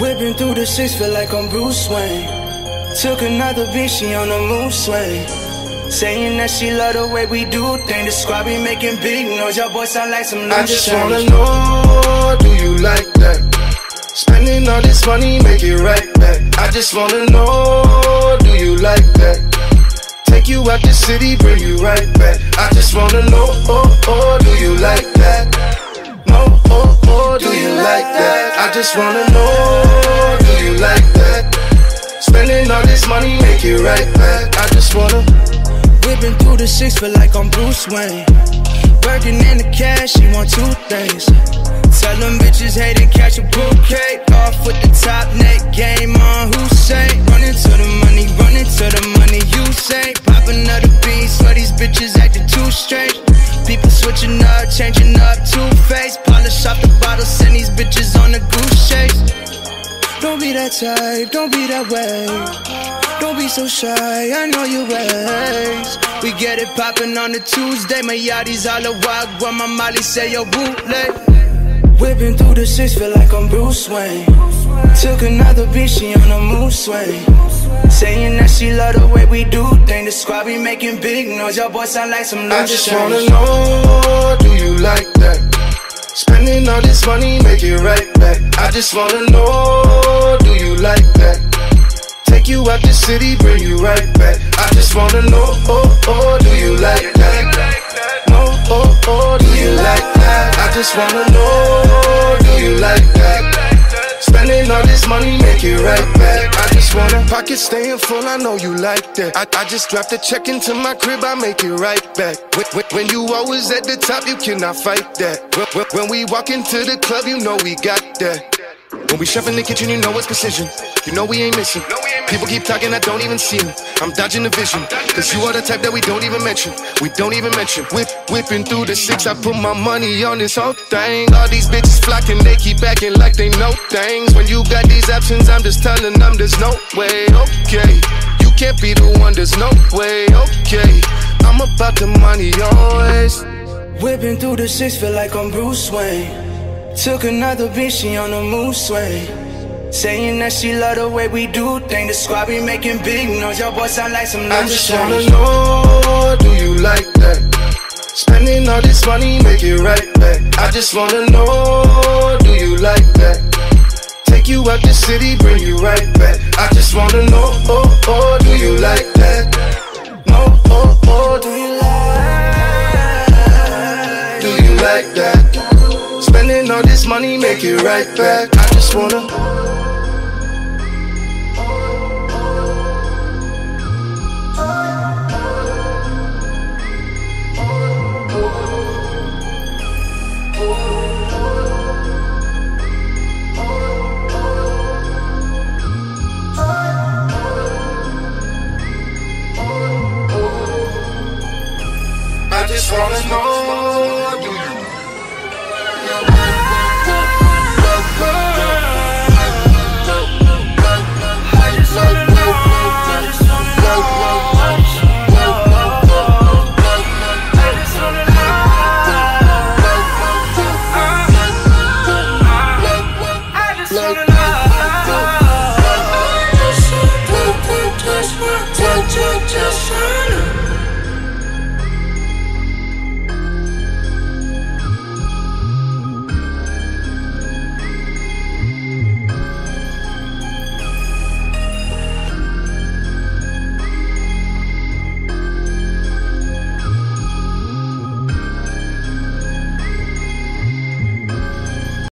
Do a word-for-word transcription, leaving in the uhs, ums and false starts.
Whipping through the six, feel like I'm Bruce Wayne. Took another bitch, she on the mood swing. Saying that she love the way we do things. The squad be making big noise, your boy sound like some loose I just change. wanna know, do you like that? Spending all this money, make it right back. I just wanna know, do you like that? Take you out the city, bring you right back. I just wanna know, oh, oh, do you like that? No, oh, oh, do you like that? I just wanna know, do you like that? Spending all this money, make it right back. I just wanna. Whipping through the six, feel like I'm Bruce Wayne. Working in the cash, she want two things. Tell them bitches hate and catch a bouquet. Off with the top neck, game on Hussein. Running to the money, running to the money, you say. Pop another bean, swear these bitches acting too strange. People switching up, changing up, two-faced. Polish off the bottle, send these bitches on the goose chase. Don't be that type, don't be that way. Don't be so shy, I know you raised. We get it poppin' on a Tuesday. My yachty's all a wagwa, my molly say yo bootleg. Whipping through the six, feel like I'm Bruce Wayne. Took another bitch, she on a mood swing. Saying that she love the way we do things. The squad be making big noise, your boy sound like some loose I just change. wanna know, do you like that? Spending all this money, make it right back. I just wanna know, do you like that? Take you out the city, bring you right back. I just wanna know, oh, oh, do you like that? No, oh, oh, do you like that? I just wanna know, do you like that? Spending all this money, make it right back. I just wanna. Pockets staying full, I know you like that. I, I just dropped a check into my crib, I make it right back. When, when, when you always at the top, you cannot fight that. When, when, when we walk into the club, you know we got that. When we chef in the kitchen, you know it's precision. You know we ain't missing. People keep talking, I don't even see them. I'm dodging the vision, cause you are the type that we don't even mention. We don't even mention. Whip, whipping through the six, I put my money on this whole thing. All these bitches flocking, they keep acting like they know things. When you got these options, I'm just telling them there's no way, okay. You can't be the one, there's no way, okay. I'm about the money always. Whipping through the six, feel like I'm Bruce Wayne. Took another bitch, she on the mood swing. Saying that she love the way we do things. The squad be making big noise, your boy sound like some loose I just wanna change. know, do you like that? Spending all this money, make it right back. I just wanna know, do you like that? Take you out the city, bring you right back. I just wanna know, oh, oh, do you like that? No, oh, oh, do you like? Do you like that? Spending all this money, make it right back. I just wanna. I just wanna know.